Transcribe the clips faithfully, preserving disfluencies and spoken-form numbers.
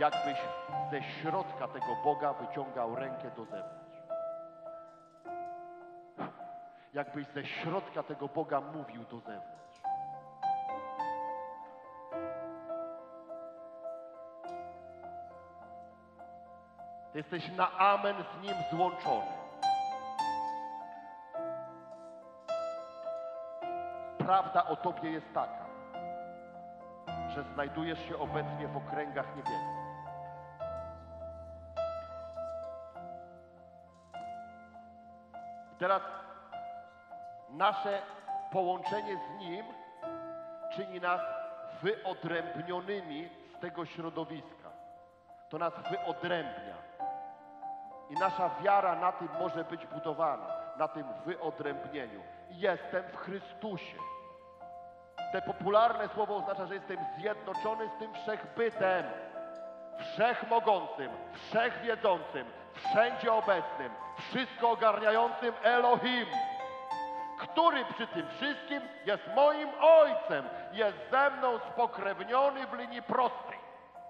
jakbyś ze środka tego Boga wyciągał rękę do zewnątrz. Jakbyś ze środka tego Boga mówił do zewnątrz. Ty jesteś na amen z Nim złączony. Prawda o Tobie jest taka, że znajdujesz się obecnie w okręgach niebieskich. I teraz nasze połączenie z Nim czyni nas wyodrębnionymi z tego środowiska. To nas wyodrębnia. I nasza wiara na tym może być budowana, na tym wyodrębnieniu. Jestem w Chrystusie. Te popularne słowo oznacza, że jestem zjednoczony z tym wszechbytem, wszechmogącym, wszechwiedzącym, wszędzie obecnym, wszystko ogarniającym Elohim, który przy tym wszystkim jest moim Ojcem, jest ze mną spokrewniony w linii prostej.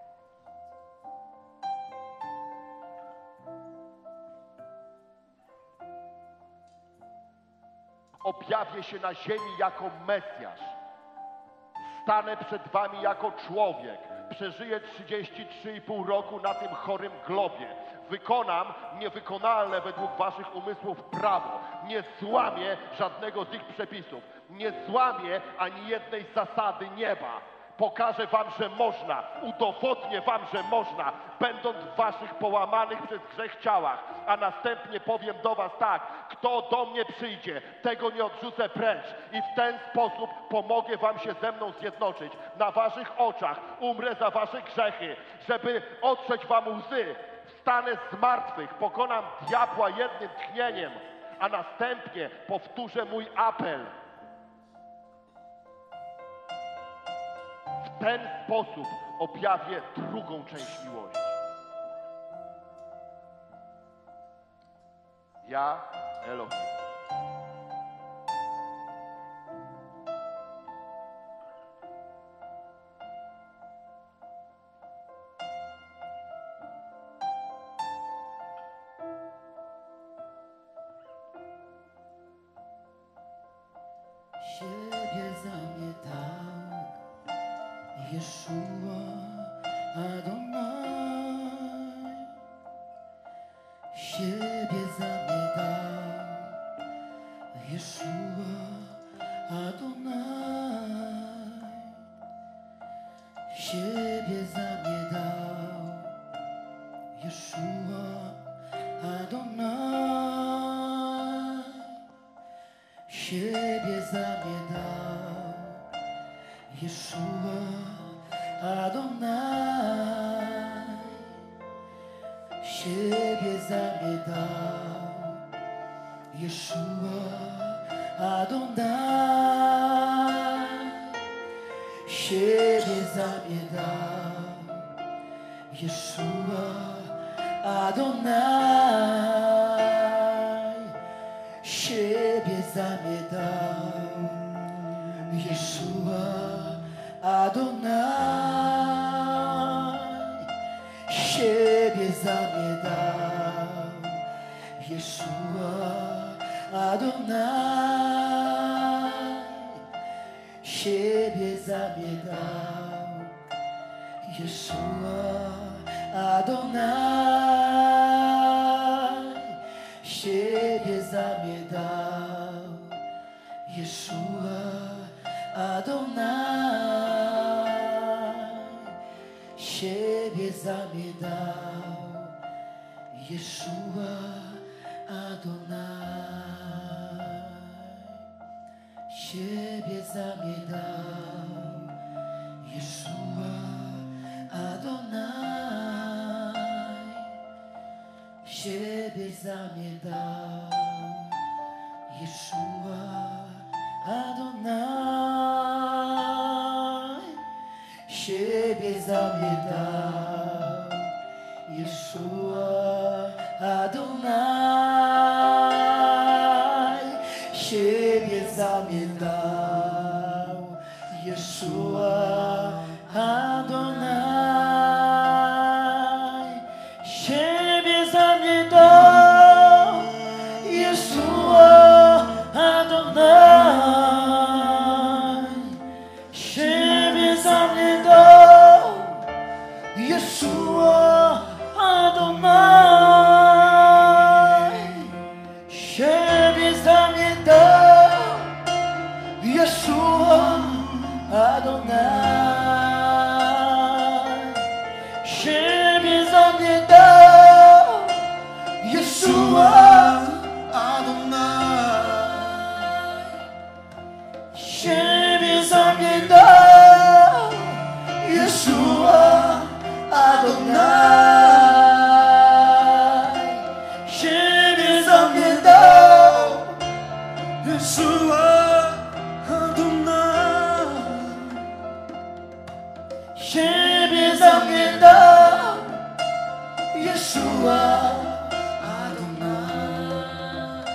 Objawię się na ziemi jako Mesjasz. Stanę przed wami jako człowiek. Przeżyję trzydzieści trzy i pół roku na tym chorym globie. Wykonam niewykonalne według waszych umysłów prawo. Nie złamię żadnego z ich przepisów. Nie złamię ani jednej zasady nieba. Pokażę wam, że można. Udowodnię wam, że można, będąc w waszych połamanych przez grzech ciałach. A następnie powiem do was tak: kto do mnie przyjdzie, tego nie odrzucę precz. I w ten sposób pomogę wam się ze mną zjednoczyć. Na waszych oczach umrę za wasze grzechy, żeby otrzeć wam łzy. Wstanę z martwych, pokonam diabła jednym tchnieniem, a następnie powtórzę mój apel. W ten sposób objawię drugą część miłości. Ja, Elohim. Siebie za mnie tak, Jeszua Adonai. Siebie za mnie dał, Jeszua Adonai. Siebie za mnie dał, Jeszua Adonai. Siebie za mnie dał, Jeszua Adonai. Siebie za mnie dał, Jeszua Adonai. Siebie za mnie dał, Jeszua Adonai. Siebie za mnie dał, Jeszua Adonai. Siebie za mnie dał, Jeszua Adonai. Siebie za mnie dał, Jeszua Adonai. Siebie za mnie dał, Jeszua Adonai. Siebie za mnie dał, Jeszua Adonai. Siebie za mnie dał, Jeszua Adonai. Siebie za mnie dał, Jeszua Adonai. Siebie za mnie dał, Jeszua Adonai. Siebie za mnie dał, Jeszua Adonai. Yeshua Adonai, siebie za mnie dał. Yeshua Adonai,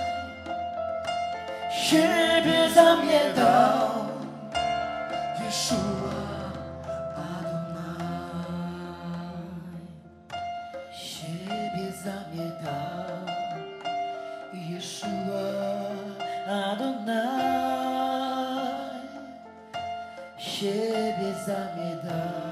siebie za mnie dał. Yeshua Adonai, siebie za mnie dał. Yeshua Adonai, siebie za mnie dał.